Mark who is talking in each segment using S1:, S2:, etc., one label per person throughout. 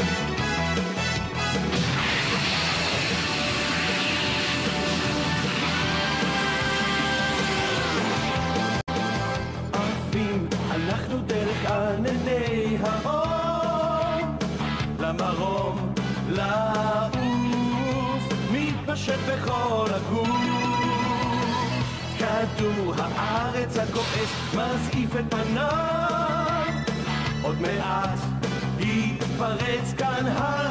S1: עפים אנחנו דרך ענני האור למרום לעוף מתפשט בכל הגוף כדור הארץ הכועס מזעיף את פניו עוד מעט יתפרץ כאן הר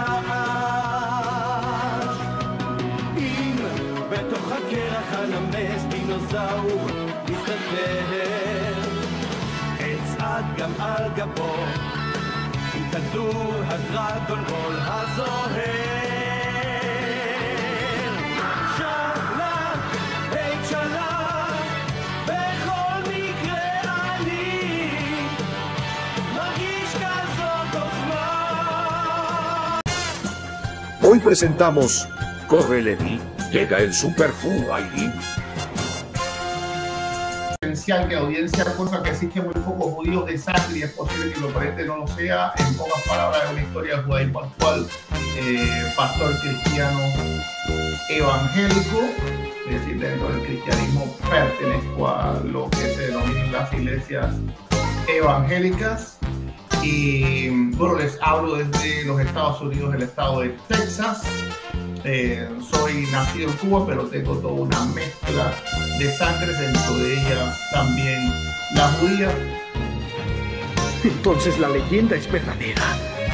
S1: הגעש אם בתוך הקרח הנמס דינוזאור מסתתר אצעד גם על גבו עם כדור הדרגון בול הזוהר שלה, היי שלה בכל מקרה אני מרגיש כזאת עוצמה.
S2: Hoy presentamos Corre Levi, llega el Super Saiyajin.
S3: Potencial que la audiencia cosa que existen muy pocos judíos de sangre y es posible que lo aparente no lo sea. En pocas palabras, es una historia del judaísmo actual, pastor cristiano evangélico, es decir, dentro del cristianismo pertenezco a lo que se denominan las iglesias evangélicas. Y bueno, les hablo desde los Estados Unidos, el estado de Texas. Soy nacido en Cuba, pero tengo toda una mezcla de sangre, dentro de ella también la judía.
S4: Entonces la leyenda es verdadera.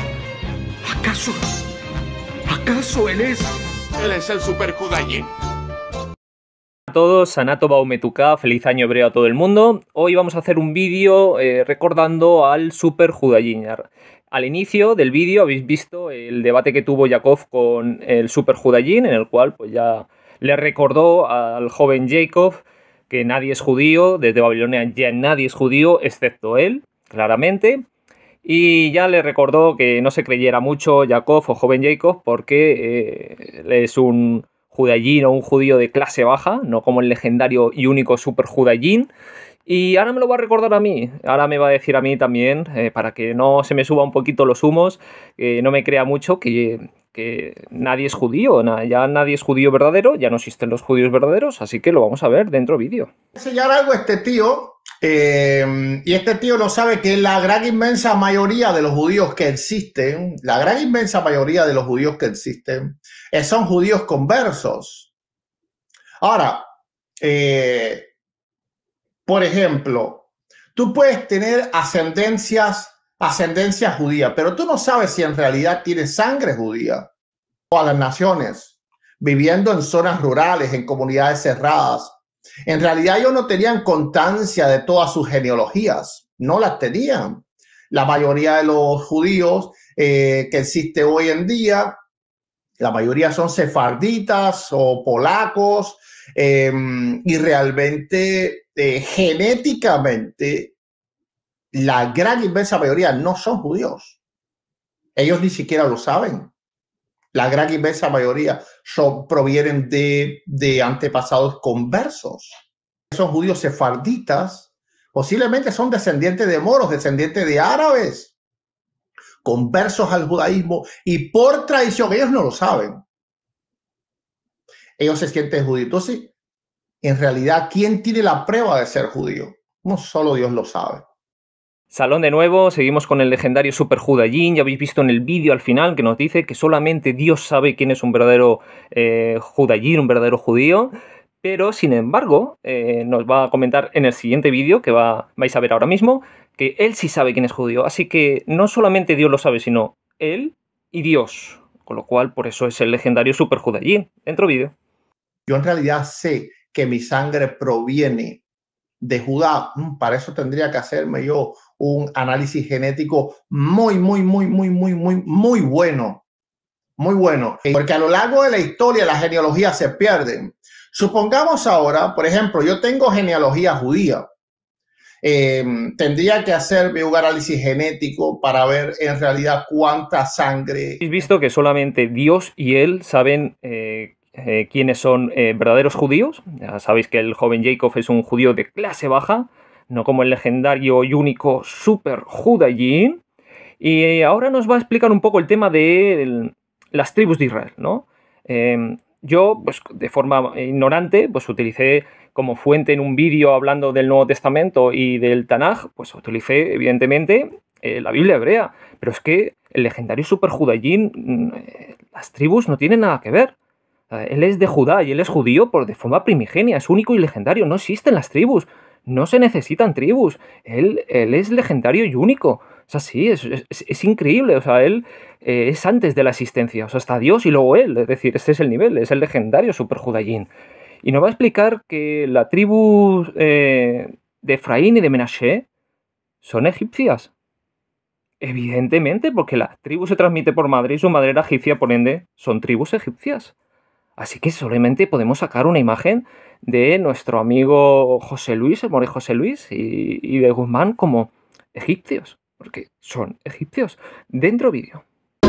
S4: ¿Acaso él es?
S2: Él es el Super Saiyajin.
S5: A todos, Sanato Baumetuka, feliz año hebreo a todo el mundo. Hoy vamos a hacer un vídeo recordando al Super Saiyajin. Al inicio del vídeo habéis visto el debate que tuvo Yaakov con el Super Saiyajin, en el cual pues ya le recordó al joven Jacob que nadie es judío, desde Babilonia ya nadie es judío excepto él, claramente. Y ya le recordó que no se creyera mucho Yaakov o joven Jacob porque es un Saiyajin o un judío de clase baja, no como el legendario y único Super Saiyajin. Y ahora me lo va a recordar a mí, ahora me va a decir a mí también, para que no se me suba un poquito los humos, que no me crea mucho, que nadie es judío, ya nadie es judío verdadero, ya no existen los judíos verdaderos, así que lo vamos a ver dentro del vídeo.
S3: Voy a enseñar algo a este tío, y este tío no sabe que la gran inmensa mayoría de los judíos que existen, son judíos conversos. Ahora, por ejemplo, tú puedes tener ascendencia judía, pero tú no sabes si en realidad tienes sangre judía. O a las naciones, viviendo en zonas rurales, en comunidades cerradas. En realidad ellos no tenían constancia de todas sus genealogías, no las tenían. La mayoría de los judíos que existe hoy en día, la mayoría son sefarditas o polacos, y realmente genéticamente la gran inmensa mayoría no son judíos. Ellos ni siquiera lo saben. La gran inmensa mayoría provienen de antepasados conversos. Son judíos sefarditas, posiblemente son descendientes de moros, descendientes de árabes, conversos al judaísmo, y por tradición ellos no lo saben. Ellos se sienten judíos. Entonces, en realidad, ¿quién tiene la prueba de ser judío? No solo Dios lo sabe.
S5: Salón de nuevo, seguimos con el legendario Super Saiyajin. Ya habéis visto en el vídeo al final que nos dice que solamente Dios sabe quién es un verdadero Saiyajin, un verdadero judío. Pero, sin embargo, nos va a comentar en el siguiente vídeo, que vais a ver ahora mismo, que él sí sabe quién es judío. Así que no solamente Dios lo sabe, sino él y Dios. Con lo cual, por eso es el legendario Super Saiyajin. Dentro vídeo.
S3: Yo en realidad sé que mi sangre proviene de Judá. Para eso tendría que hacerme yo un análisis genético muy bueno. Muy bueno. Porque a lo largo de la historia las genealogías se pierden. Supongamos ahora, por ejemplo, yo tengo genealogía judía. Tendría que hacerme un análisis genético para ver en realidad cuánta sangre.
S5: Habéis visto que solamente Dios y él saben quiénes son verdaderos judíos. Ya sabéis que el joven Jacob es un judío de clase baja, no como el legendario y único Super Saiyajin. Y ahora nos va a explicar un poco el tema de las tribus de Israel, ¿no? Yo, pues de forma ignorante, pues utilicé como fuente en un vídeo hablando del Nuevo Testamento y del Tanaj, pues utilicé evidentemente la Biblia hebrea, pero es que el legendario Super Judayín, las tribus no tienen nada que ver. Él es de Judá y él es judío de forma primigenia, es único y legendario, no existen las tribus, no se necesitan tribus, él es legendario y único. O sea, sí, es increíble, o sea, él es antes de la existencia, o sea, está Dios y luego él, es decir, este es el nivel, es el legendario Super Judayín. Y nos va a explicar que la tribu de Efraín y de Menashe son egipcias. Evidentemente, porque la tribu se transmite por madre y su madre era egipcia, por ende, son tribus egipcias. Así que solamente podemos sacar una imagen de nuestro amigo José Luis, el More José Luis, y de Guzmán como egipcios, porque son egipcios. Dentro vídeo.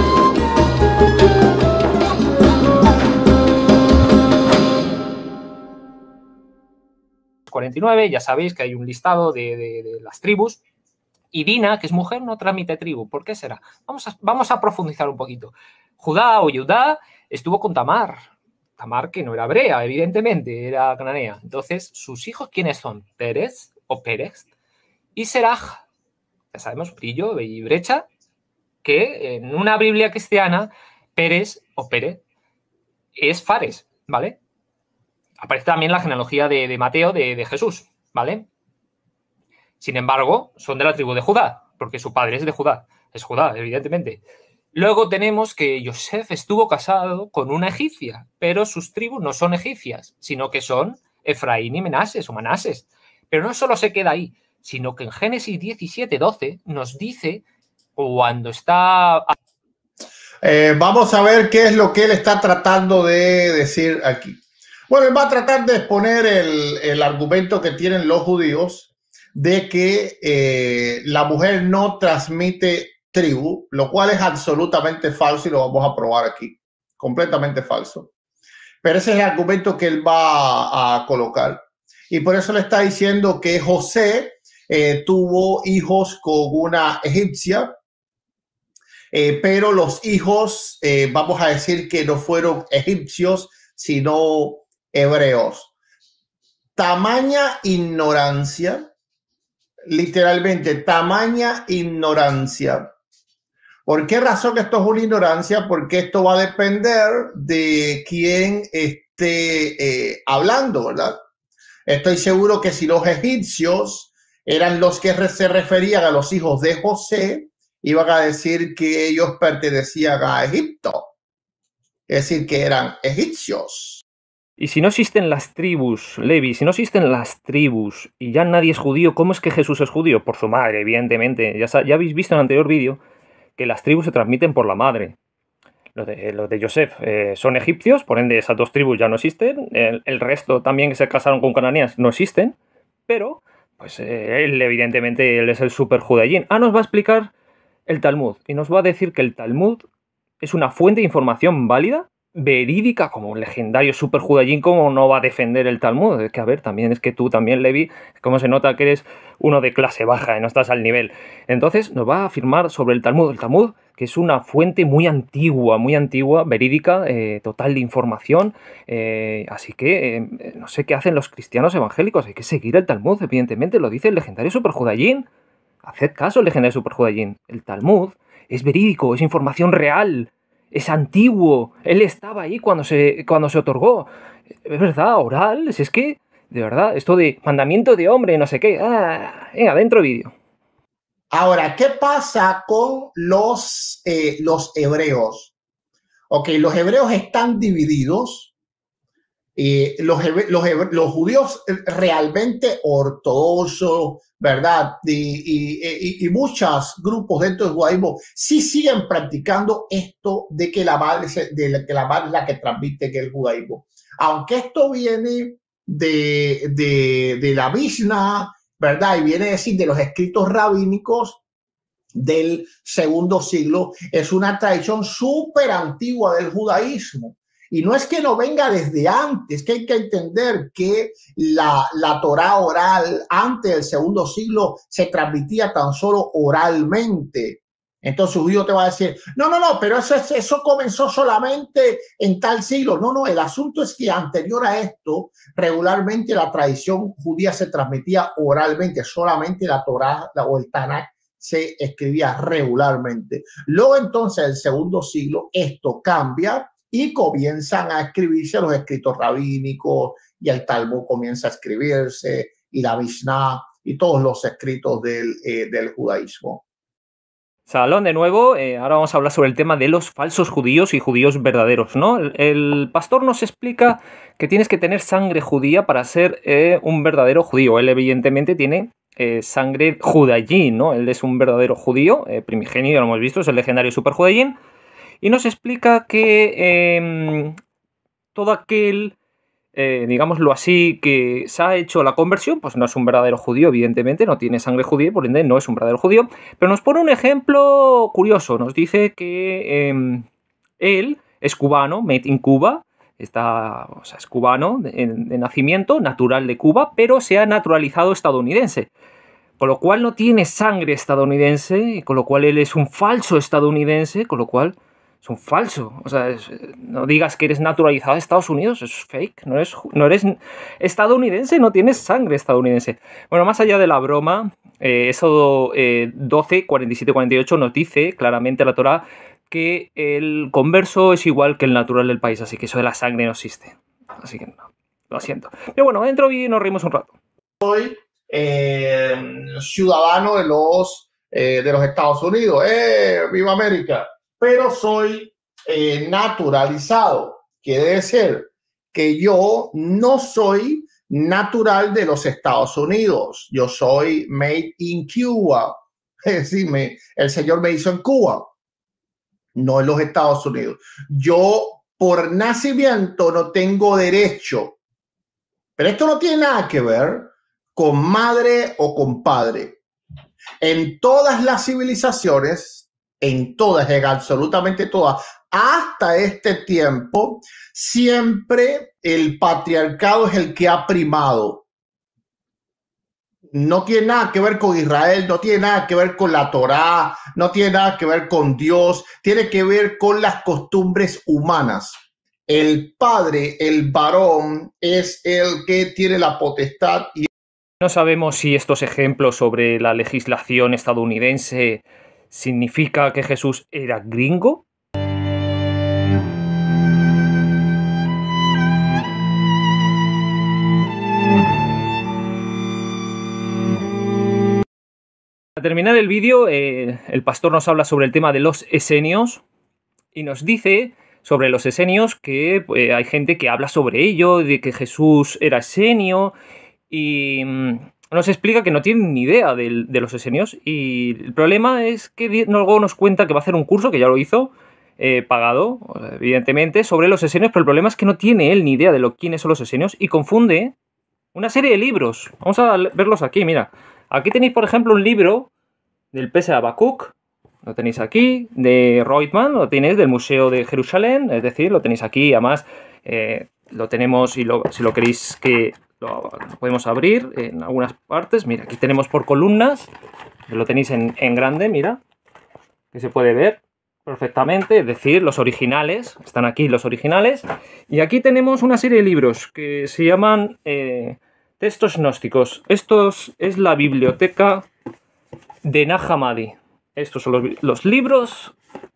S5: 49, ya sabéis que hay un listado de las tribus. Y Dina, que es mujer, no transmite tribu. ¿Por qué será? Vamos a profundizar un poquito. Judá o Judá estuvo con Tamar. Tamar, que no era hebrea, evidentemente, era cananea. Entonces, ¿sus hijos quiénes son? Pérez o Pérez y Seraj. Ya sabemos, brillo y brecha, que en una Biblia cristiana, Pérez o Pérez es Fares, ¿vale? Aparece también la genealogía de Mateo de Jesús, ¿vale? Sin embargo, son de la tribu de Judá, porque su padre es de Judá. Es Judá, evidentemente. Luego tenemos que Yosef estuvo casado con una egipcia, pero sus tribus no son egipcias, sino que son Efraín y Menases o Manases. Pero no solo se queda ahí, sino que en Génesis 17:12 nos dice cuando está...
S3: Vamos a ver qué es lo que él está tratando de decir aquí. Bueno, él va a tratar de exponer el argumento que tienen los judíos de que la mujer no transmite tribu, lo cual es absolutamente falso y lo vamos a probar aquí. Completamente falso. Pero ese es el argumento que él va a colocar. Y por eso le está diciendo que José tuvo hijos con una egipcia, pero los hijos, vamos a decir que no fueron egipcios, sino hebreos. Tamaña ignorancia, literalmente, tamaña ignorancia. ¿Por qué razón esto es una ignorancia? Porque esto va a depender de quién esté hablando, ¿verdad? Estoy seguro que si los egipcios eran los que se referían a los hijos de José, iban a decir que ellos pertenecían a Egipto. Es decir, que eran egipcios.
S5: Y si no existen las tribus, Levi, si no existen las tribus y ya nadie es judío, ¿cómo es que Jesús es judío? Por su madre, evidentemente. Ya habéis visto en el anterior vídeo que las tribus se transmiten por la madre. Los de Yosef son egipcios, por ende esas dos tribus ya no existen. El resto también que se casaron con cananeas no existen. Pero, pues él evidentemente él es el super judayín. Nos va a explicar el Talmud y nos va a decir que el Talmud es una fuente de información válida, verídica, como un legendario super judayín. ¿Cómo no va a defender el Talmud? Es que, a ver, también es que tú también, Levi, cómo se nota que eres uno de clase baja y no estás al nivel. Entonces nos va a afirmar sobre el Talmud, que es una fuente muy antigua, verídica, total de información. Así que no sé qué hacen los cristianos evangélicos, hay que seguir el Talmud, evidentemente, lo dice el legendario super judayín. Haced caso al legendario super judayín. El Talmud es verídico, es información real. Es antiguo, él estaba ahí cuando se otorgó. Es verdad, oral, si es que, de verdad, esto de mandamiento de hombre, no sé qué. Venga, dentro vídeo.
S3: Ahora, ¿qué pasa con los hebreos? Ok, los hebreos están divididos. Los judíos realmente ortodoxos, ¿verdad? Y muchos grupos dentro del judaísmo sí siguen practicando esto de que la madre es la que transmite que el judaísmo. Aunque esto viene de la Mishnah, ¿verdad? Y viene a decir de los escritos rabínicos del segundo siglo, es una tradición súper antigua del judaísmo. Y no es que no venga desde antes, que hay que entender que la Torá oral antes del segundo siglo se transmitía tan solo oralmente. Entonces un judío te va a decir, no, pero eso comenzó solamente en tal siglo. No, el asunto es que anterior a esto, regularmente la tradición judía se transmitía oralmente, solamente la Torá o el Tanakh se escribía regularmente. Luego entonces, el segundo siglo, esto cambia y comienzan a escribirse los escritos rabínicos y el Talmud comienza a escribirse y la Mishnah y todos los escritos del judaísmo.
S5: Salón de nuevo, ahora vamos a hablar sobre el tema de los falsos judíos y judíos verdaderos, ¿no? El pastor nos explica que tienes que tener sangre judía para ser un verdadero judío. Él evidentemente tiene sangre judayín, ¿no? Él es un verdadero judío, primigenio, ya lo hemos visto, es el legendario super judayín. Y nos explica que todo aquel, digámoslo así, que se ha hecho la conversión, pues no es un verdadero judío, evidentemente, no tiene sangre judía, por ende no es un verdadero judío. Pero nos pone un ejemplo curioso, nos dice que él es cubano, made in Cuba, es cubano de nacimiento, natural de Cuba, pero se ha naturalizado estadounidense. Con lo cual no tiene sangre estadounidense, y con lo cual él es un falso estadounidense, con lo cual es un falso. O sea, no digas que eres naturalizado de Estados Unidos, es fake, no eres estadounidense, no tienes sangre estadounidense. Bueno, más allá de la broma, Éxodo 12, 47, 48 nos dice claramente la Torá que el converso es igual que el natural del país, así que eso de la sangre no existe. Así que no, lo siento. Pero bueno, dentro y nos reímos un rato.
S3: Soy ciudadano de los Estados Unidos. ¡Viva América! Pero soy naturalizado. Quiere decir que yo no soy natural de los Estados Unidos. Yo soy made in Cuba. Es decir, el Señor me hizo en Cuba, no en los Estados Unidos. Yo por nacimiento no tengo derecho. Pero esto no tiene nada que ver con madre o con padre. En todas las civilizaciones, en absolutamente todas, hasta este tiempo, siempre el patriarcado es el que ha primado. No tiene nada que ver con Israel, no tiene nada que ver con la Torá, no tiene nada que ver con Dios, tiene que ver con las costumbres humanas. El padre, el varón, es el que tiene la potestad. Y
S5: no sabemos si estos ejemplos sobre la legislación estadounidense significa que Jesús era gringo. Para terminar el vídeo, el pastor nos habla sobre el tema de los esenios y nos dice sobre los esenios que hay gente que habla sobre ello, de que Jesús era esenio, y nos explica que no tienen ni idea de los esenios. Y el problema es que luego nos cuenta que va a hacer un curso, que ya lo hizo, pagado, evidentemente, sobre los esenios, pero el problema es que no tiene él ni idea de quiénes son los esenios y confunde una serie de libros. Vamos a verlos aquí, mira. Aquí tenéis, por ejemplo, un libro del Pese Habacuc, lo tenéis aquí, de Reutemann, lo tenéis del Museo de Jerusalén, es decir, lo tenéis aquí, además lo tenemos, y si lo queréis que lo podemos abrir en algunas partes. Mira, aquí tenemos por columnas, lo tenéis en grande, mira, que se puede ver perfectamente, es decir, los originales, están aquí los originales, y aquí tenemos una serie de libros que se llaman textos gnósticos. Esto es la biblioteca de Nag Hammadi. Estos son los libros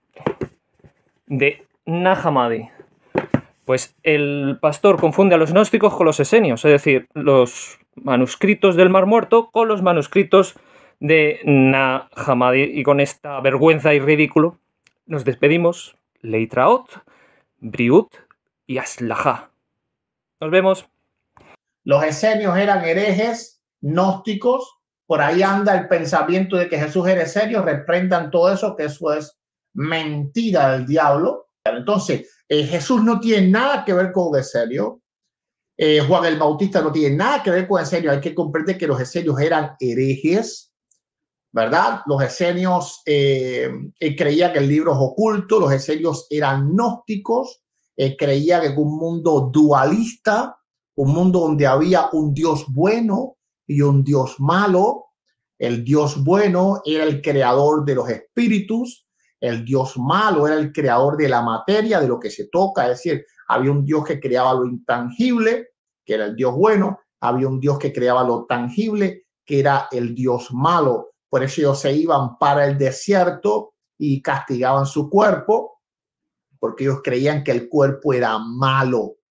S5: de Nag Hammadi. Pues el pastor confunde a los gnósticos con los esenios, es decir, los manuscritos del Mar Muerto con los manuscritos de Nag Hammadi. Y con esta vergüenza y ridículo nos despedimos. Leitraot, Briut y Aslajá. Nos vemos.
S3: Los esenios eran herejes, gnósticos. Por ahí anda el pensamiento de que Jesús era esenio. Reprendan todo eso, que eso es mentira del diablo. Entonces, Jesús no tiene nada que ver con esenio. Juan el Bautista no tiene nada que ver con esenio. Hay que comprender que los esenios eran herejes, ¿verdad? Los esenios creían que el libro es oculto. Los esenios eran gnósticos. Creían en un mundo dualista, un mundo donde había un Dios bueno y un Dios malo. El Dios bueno era el creador de los espíritus, el Dios malo era el creador de la materia, de lo que se toca, es decir, había un Dios que creaba lo intangible, que era el Dios bueno, había un Dios que creaba lo tangible, que era el Dios malo. Por eso ellos se iban para el desierto y castigaban su cuerpo, porque ellos creían que el cuerpo era malo.